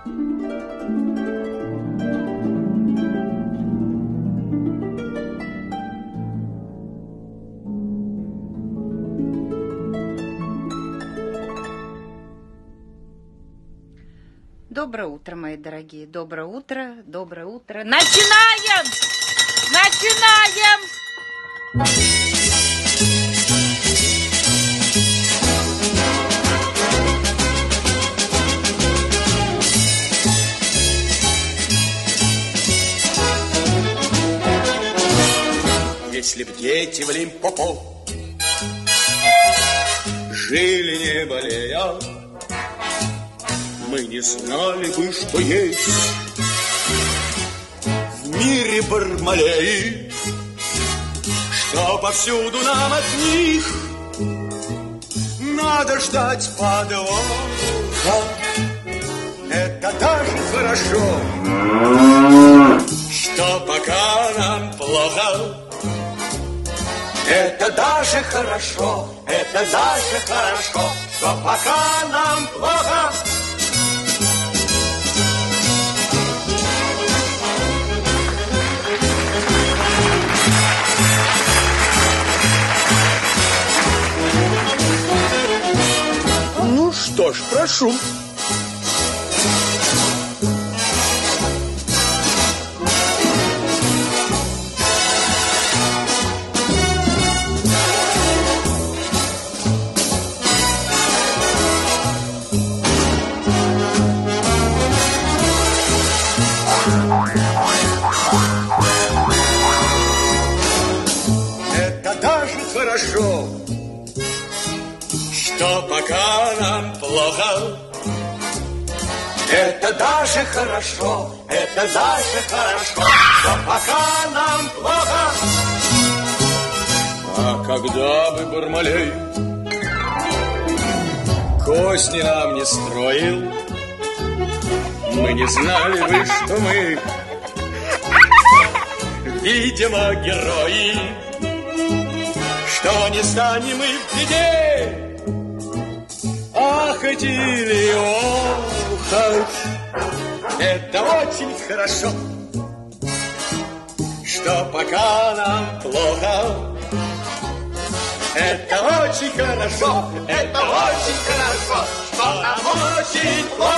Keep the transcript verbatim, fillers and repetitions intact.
Доброе утро, мои дорогие. Доброе утро, доброе утро. Начинаем! Начинаем! Если б дети в Лимпопо жили не болея, мы не знали бы, что есть в мире бармалеи, что повсюду нам от них надо ждать подвоха. Это даже хорошо, что пока нам плохо. Это даже хорошо, это даже хорошо, что пока нам плохо. Ну что ж, прошу. Это даже хорошо, что пока нам плохо. Это даже хорошо, это даже хорошо, что пока нам плохо. А когда бы Бармалей козни нам не строил, мы не знали бы, что мы, видимо, герои, что не станем мы в беде ахать или охать. Это очень хорошо, что пока нам плохо. Это очень хорошо, это очень хорошо, что нам очень плохо.